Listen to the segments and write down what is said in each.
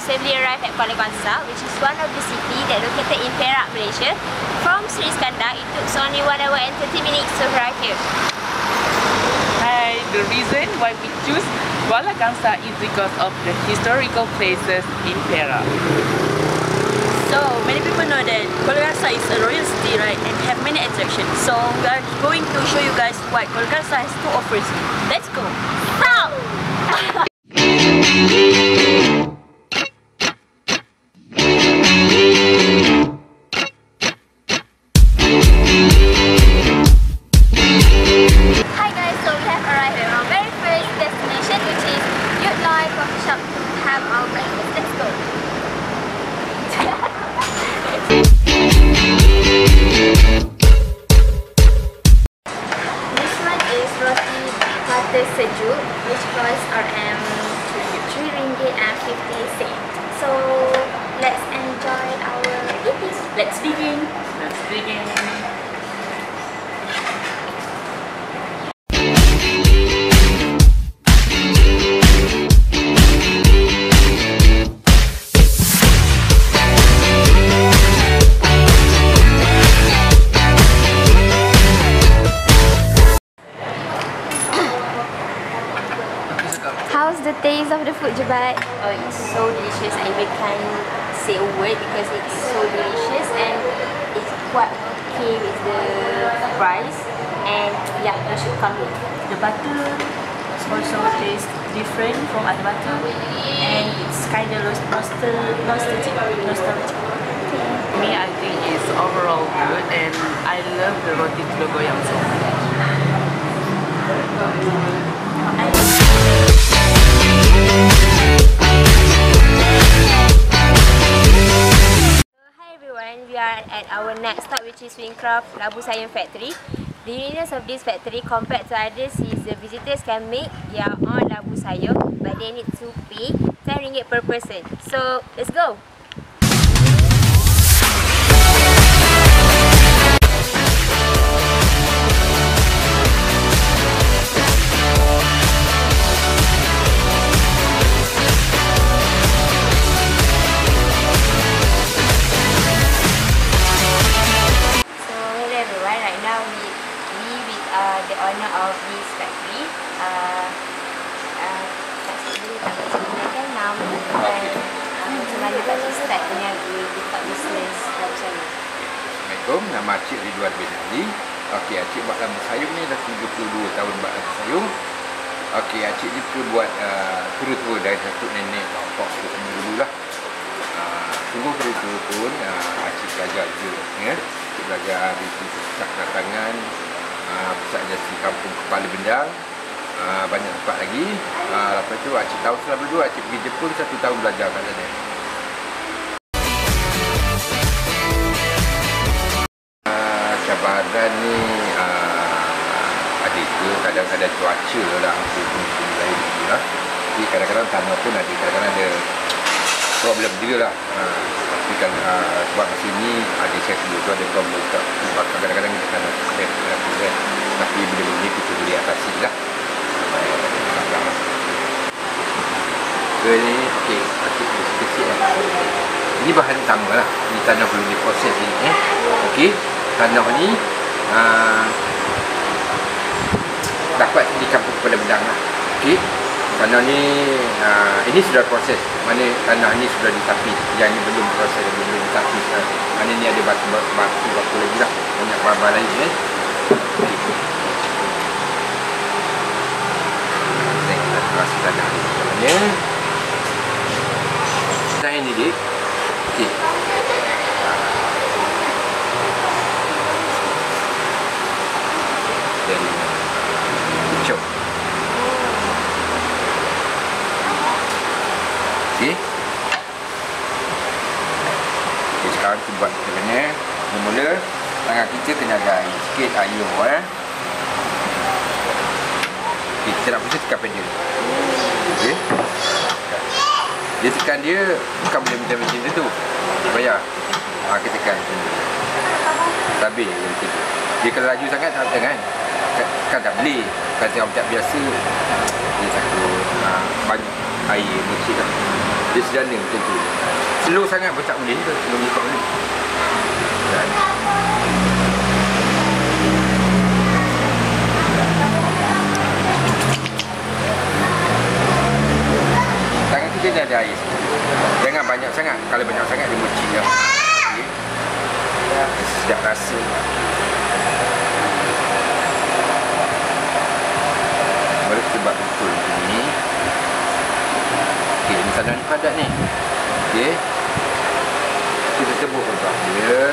safely arrived at Kuala Kangsar, which is one of the city that located in Perak, Malaysia. From Sri Iskandar, it took only 1 hour and 30 minutes to arrive here. Hi, the reason why we choose Kuala Kangsar is because of the historical places in Perak. So, many people know that Kuala Kangsar is a royal city, right, and have many attractions. So, we are going to show you guys what Kuala Kangsar has to offer. Let's go! Hi guys, so we have arrived at our very first destination, which is Youth Life Coffee Shop to have our breakfast. Let's go! This one is roti butter sejuk, which costs RM3.50. So let's enjoy our eating. Let's begin! Let's begin. How's the taste of the food, Jebat? Oh, it's so delicious. I even can't say a word because it's so delicious and it's quite okay with the price. And yeah, you should come here. The butter also tastes different from other butter and it's kind of nostalgic. Me, I think it's overall good, and I love the roti telur goyang so much. Hi everyone, we are at our next stop, which is Wingcraft Labu Sayur Factory. The uniqueness of this factory compared to others is the visitors can make their own labu sayur, but they need to pay RM10 per person. So let's go! The owner of this factory, kan nama dan macam mana Pak Cik start berniaga buka bisnes labu sayur. Assalamualaikum, nama Cik Ridwan bin Ali. Okey, Cik buat labu sayur ni dah 32 tahun buat labu sayur. Okey, Cik ni buat turut-turut dari satu nenek bapak dulu lah. Sungguh turut-turut Cik belajar juga, ya. Cik belajar di pusat tangan, pusat industri kampung Kepala Bendang, banyak tempat lagi. Lepas tu Cik tahun 92 Cik pergi Jepun 1 tahun belajar kat sana. Cabaran ni ada ke, kadang-kadang cuaca lah, musim lain juga. Jadi kadang-kadang tanah pun ada, kadang-kadang ada problem juga lah. Tapi kan sebab masa ni ada saya sebut tu ada problem tak. Kadang-kadang kita tanah set, tapi benda-benda ni kita boleh atasi lah. Ni okey, sikit-sikit lah. Ini bahan utama lah. Ini tanah belum diproses ni. Okey, tanah ni dapat di kampung Kepala Bendang lah. Okey, tanah ni ini sudah proses. Mana tanah ni sudah ditapis, yang ni belum proses, belum ditapis. Mana ni ada batu lagi lah, banyak bahan lain ni. Kita rasa tanah ni macam mana. Tanah ni dia. Okey. Dan ucap. Okey. Sekarang kita buat macam mana. Mula-mula tangan kita kena ada air sikit, air okay, kita nak proses tekan pedal. Okey. Dia tekan dia bukan boleh macam tu. Bayar. Kita tekan macam ni. Stabil macam tu. Dia kalau laju sangat tak kan? Kan tak boleh. Kalau orang tak biasa dia takut banyak air mesti kan. Dia sederhana macam tu. Slow sangat pun tak boleh ke, slow ni tak boleh. Tangan kita dah ada air. Jangan banyak sangat. Kalau banyak sangat dia mocik dah. Okay. Sedap rasa. Baru kita buat betul macam ni. Okey, ni sandan padat ni. Okey. Kita tebuk lepas dia.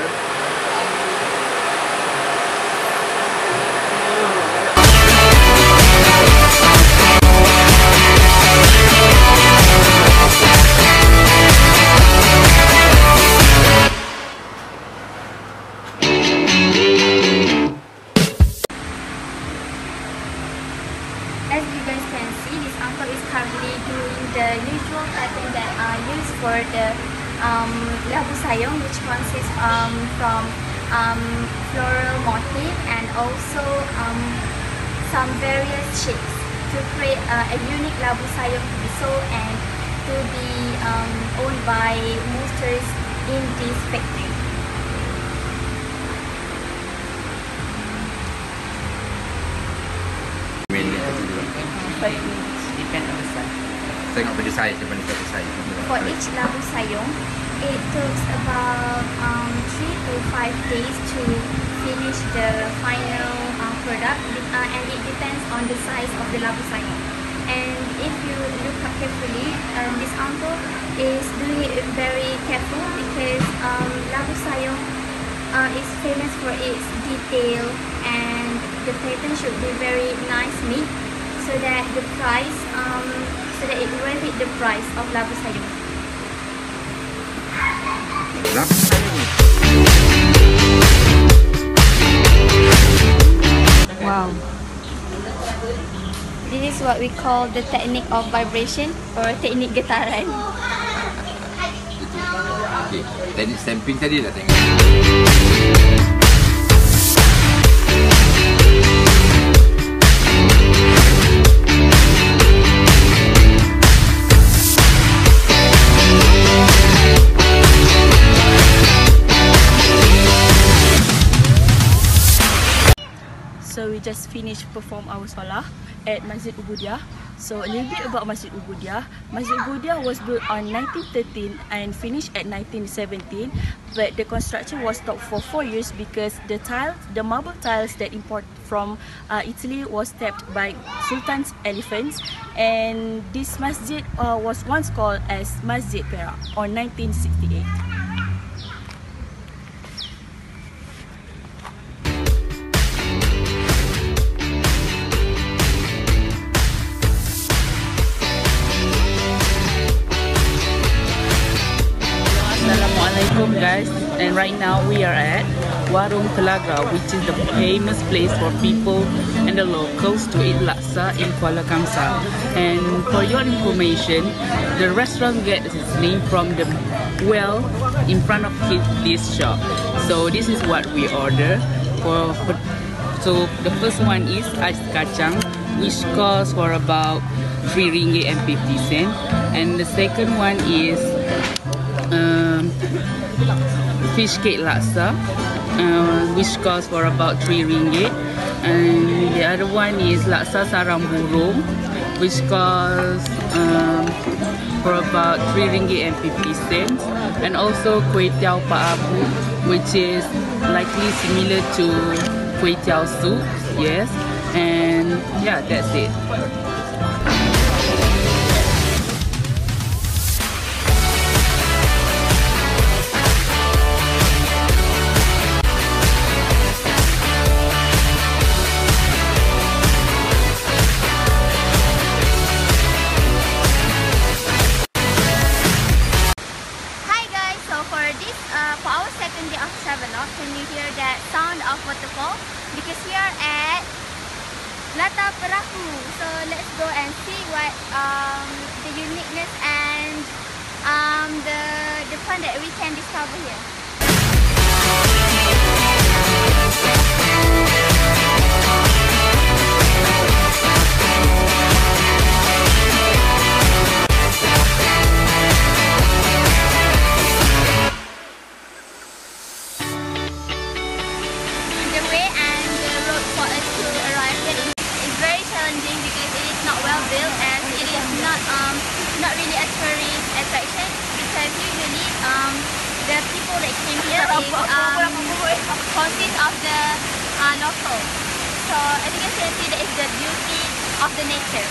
As you guys can see, this uncle is currently doing the usual pattern that are used for the labu sayong, which consists from floral motif and also some various shapes to create a unique labu sayong to be sold and to be owned by most tourists in this factory. Depend on the size. Tengok pada saiz, daripada satu saiz. For each labu sayong, it takes about 3 to 5 days to finish the final product, and it depends on the size of the labu sayong. And if you look up carefully, this uncle is doing it very careful because labu sayong is famous for its detail, and the pattern should be very nice neat so that the price so that it will hit the price of labu sayong. Wow. This is what we call the technique of vibration or teknik getaran. Okey, teknik stamping tadi dah tengok. So we just finished perform our solah at Masjid Ubudiyah. So a little bit about Masjid Ubudiyah. Masjid Ubudiyah was built on 1913 and finished at 1917. But the construction was stopped for 4 years because the marble tiles that imported from Italy was tapped by Sultan's elephants. And this masjid was once called as Masjid Perak on 1968. Assalamualaikum guys, and right now we are at Warung Telaga, which is the famous place for people and the locals to eat laksa in Kuala Kangsar. And for your information, the restaurant gets its name from the well in front of this shop. So this is what we order. So the first one is ais kacang, which costs for about RM3.50, and the second one is fish cake laksa, which costs for about RM3, and the other one is laksa sarang burung, which costs for about RM3.50, and also kuih tiao Pak Abu, which is likely similar to kuih tiao soup. Yes, and yeah, that's it. For our second day of Travelog, can you hear that sound of waterfall? Because we are at Lata Perahu. So let's go and see what the uniqueness and the fun that we can discover here. built as it is not really a tourist attraction, because usually the people that came here is consist of the local. So as you can see, that is the beauty of the nature.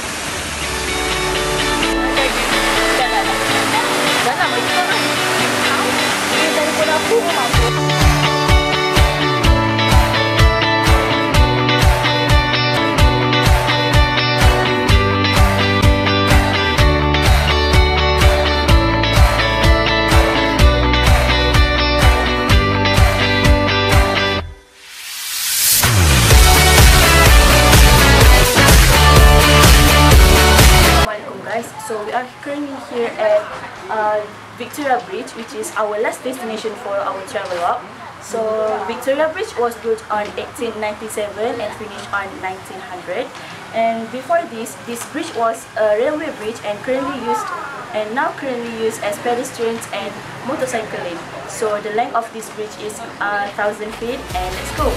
So we are currently here at Victoria Bridge, which is our last destination for our travel walk. So Victoria Bridge was built on 1897 and finished on 1900. And before this bridge was a railway bridge and now currently used as pedestrians and motorcycle lane. So the length of this bridge is 1,000 feet, and let's go.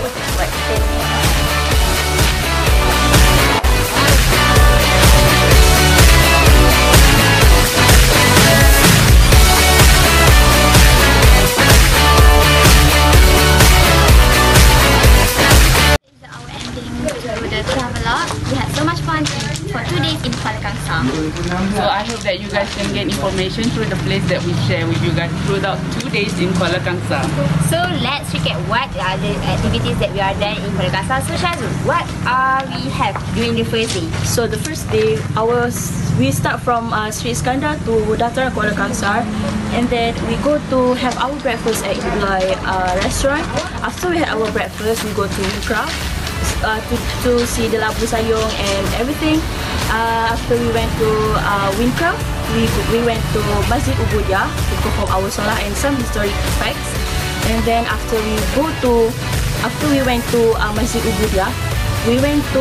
We had so much fun for 2 days in Kuala Kangsar. So I hope that you guys can get information through the place that we share with you guys throughout 2 days in Kuala Kangsar. So let's recap what are the activities that we are done in Kuala Kangsar. So Shazul, what we have during the first day? So the first day, we start from Sri Iskandar to Dataran Kuala Kangsar, and then we go to have our breakfast at Ulai restaurant. After we had our breakfast, we go to Windcraft to see the Labu Sayong and everything. After we went to Windcraft, we went to Masjid Ubudiah to perform our solat and some historic facts. And then after we went to Masjid Ubudiah, we went to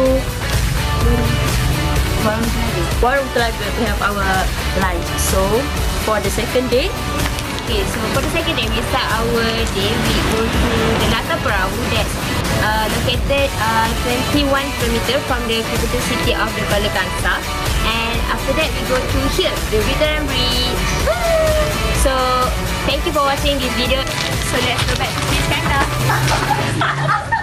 Warung Telaga to have our lunch. So for the second day, So for the second day, we start our day. We go to the Nata Perahu that's located 21 km from the capital city of the Kuala Kangsar. And after that, we go to here, the Victoria Bridge. So thank you for watching this video. So let's go back to Sri Iskandar.